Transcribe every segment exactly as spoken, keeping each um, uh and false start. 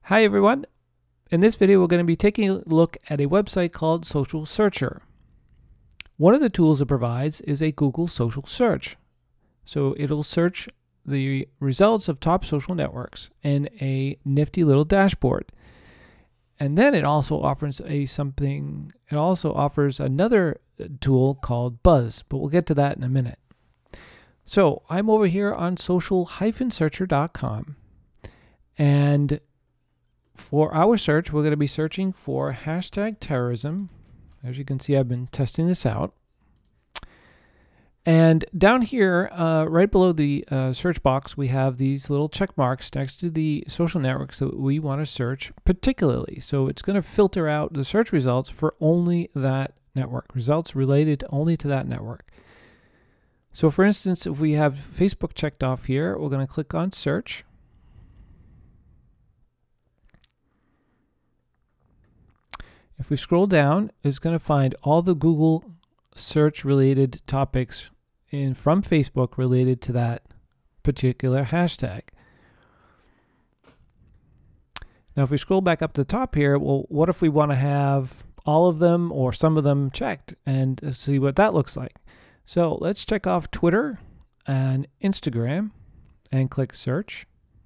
Hi everyone. In this video, we're going to be taking a look at a website called Social Searcher. One of the tools it provides is a Google social search. So it'll search the results of top social networks in a nifty little dashboard. And then it also offers a something, it also offers another tool called Buzz, but we'll get to that in a minute. So I'm over here on social searcher dot com, and for our search, we're going to be searching for hashtag terrorism. As you can see, I've been testing this out. And down here, uh, right below the uh, search box, we have these little check marks next to the social networks that we want to search particularly. So it's going to filter out the search results for only that network, results related only to that network. So for instance, if we have Facebook checked off here, we're going to click on search. If we scroll down, it's going to find all the Google search related topics in from Facebook related to that particular hashtag. Now, if we scroll back up to the top here, well, what if we want to have all of them or some of them checked and see what that looks like? So let's check off Twitter and Instagram and click search.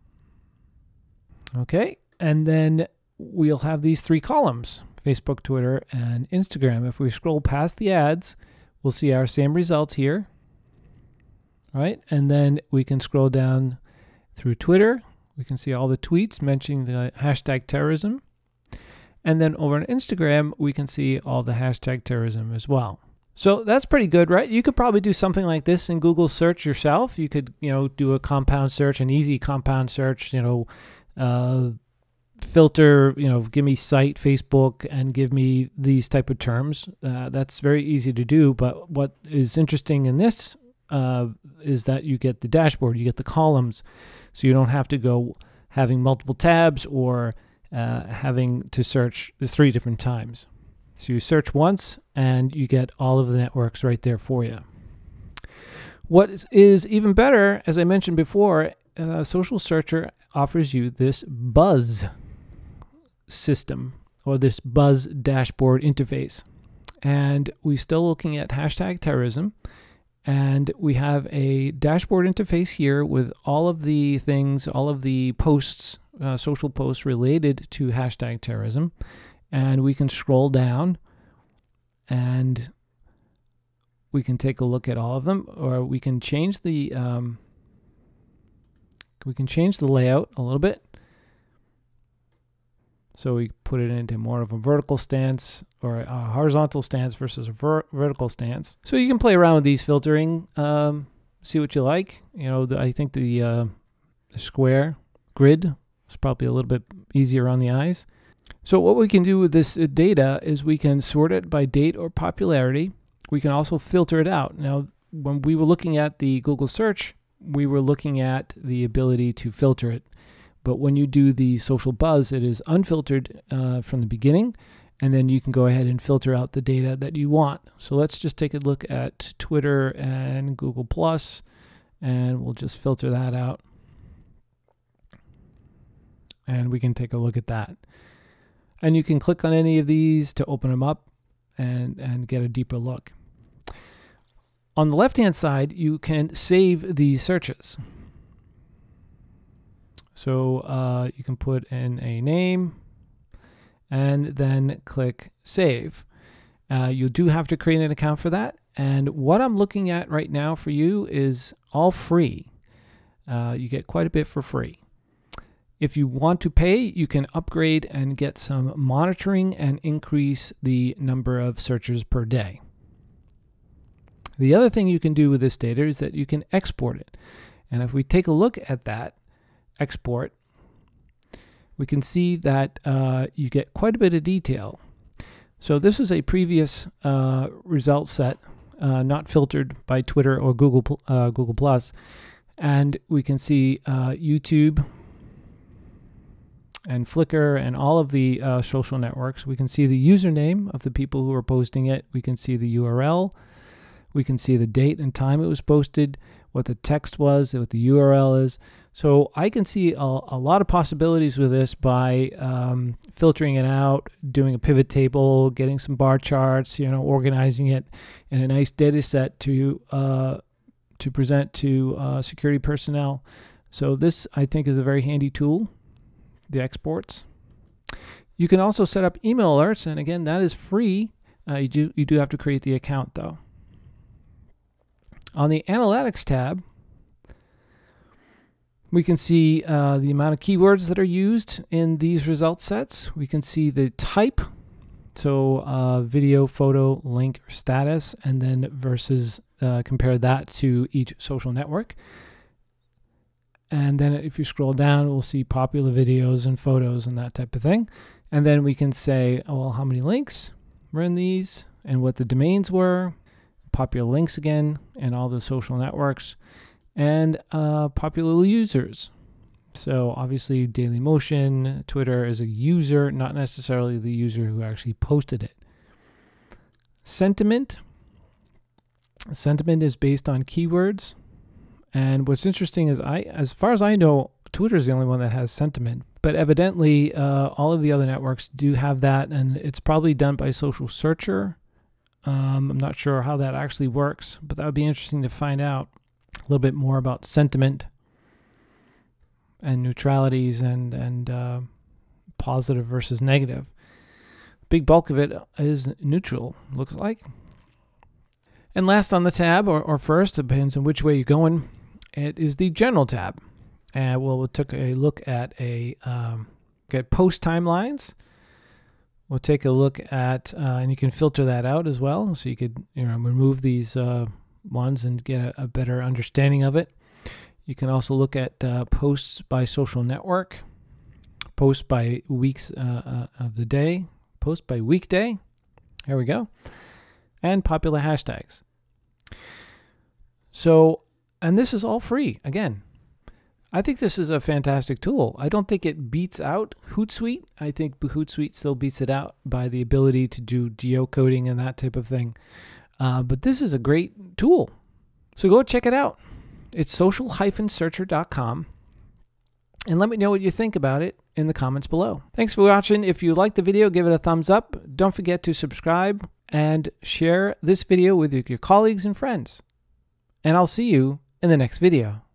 Okay, and then we'll have these three columns: Facebook, Twitter, and Instagram. If we scroll past the ads, we'll see our same results here, right? And then we can scroll down through Twitter. We can see all the tweets mentioning the hashtag terrorism. And then over on Instagram, we can see all the hashtag terrorism as well. So that's pretty good, right? You could probably do something like this in Google search yourself. You could, you know, do a compound search, an easy compound search, you know, uh, filter, you know, give me site, Facebook, and give me these type of terms. Uh, that's very easy to do. But what is interesting in this uh, is that you get the dashboard, you get the columns, so you don't have to go having multiple tabs or uh, having to search three different times. So you search once and you get all of the networks right there for you. What is even better, as I mentioned before, uh, Social Searcher offers you this Buzz system, or this Buzz dashboard interface. And we're still looking at hashtag terrorism, and we have a dashboard interface here with all of the things, all of the posts, uh, social posts related to hashtag terrorism. And we can scroll down and we can take a look at all of them, or we can change the um, we can change the layout a little bit. So we put it into more of a vertical stance or a horizontal stance versus a ver vertical stance. So you can play around with these filtering, um, see what you like. You know, the, I think the, uh, the square grid is probably a little bit easier on the eyes. So what we can do with this data is we can sort it by date or popularity. We can also filter it out. Now, when we were looking at the Google search, we were looking at the ability to filter it. But when you do the Social Buzz, it is unfiltered uh, from the beginning, and then you can go ahead and filter out the data that you want. So let's just take a look at Twitter and Google Plus, and we'll just filter that out. And we can take a look at that. And you can click on any of these to open them up and, and get a deeper look. On the left-hand side, you can save these searches. So uh, you can put in a name and then click save. Uh, you do have to create an account for that. And what I'm looking at right now for you is all free. Uh, you get quite a bit for free. If you want to pay, you can upgrade and get some monitoring and increase the number of searches per day. The other thing you can do with this data is that you can export it. And if we take a look at that, export, we can see that uh, you get quite a bit of detail. So this is a previous uh, result set, uh, not filtered by Twitter or Google uh, Google Plus, and we can see uh, YouTube and Flickr and all of the uh, social networks. We can see the username of the people who are posting it. We can see the U R L. We can see the date and time it was posted, what the text was, what the U R L is. So I can see a, a lot of possibilities with this by um, filtering it out, doing a pivot table, getting some bar charts, you know, organizing it in a nice data set to uh, to present to uh, security personnel. So this, I think, is a very handy tool, the exports. You can also set up email alerts, and again, that is free. Uh, you do you do have to create the account though. On the Analytics tab, we can see uh, the amount of keywords that are used in these result sets. We can see the type, so uh, video, photo, link, or status, and then versus uh, compare that to each social network. And then if you scroll down, we'll see popular videos and photos and that type of thing. And then we can say, oh, well, how many links were in these and what the domains were, popular links again, and all the social networks. And uh, popular users. So obviously Dailymotion, Twitter is a user, not necessarily the user who actually posted it. Sentiment. Sentiment is based on keywords. And what's interesting is, I, as far as I know, Twitter is the only one that has sentiment. But evidently, uh, all of the other networks do have that, and it's probably done by Social Searcher. Um, I'm not sure how that actually works, but that would be interesting to find out a little bit more about sentiment and neutralities and and uh, positive versus negative. Big bulk of it is neutral, looks like. And last on the tab, or, or first, depends on which way you're going, it is the General tab. And we'll, we'll take a look at a um, get post timelines. We'll take a look at, uh, and you can filter that out as well, so you could you know remove these Uh, ones and get a, a better understanding of it. You can also look at uh, posts by social network, posts by weeks uh, uh, of the day, posts by weekday. Here we go. And popular hashtags. So, and this is all free. Again, I think this is a fantastic tool. I don't think it beats out Hootsuite. I think Hootsuite still beats it out by the ability to do geocoding and that type of thing. Uh, but this is a great tool. So go check it out. It's social dash searcher dot com. And let me know what you think about it in the comments below. Thanks for watching. If you liked the video, give it a thumbs up. Don't forget to subscribe and share this video with your colleagues and friends. And I'll see you in the next video.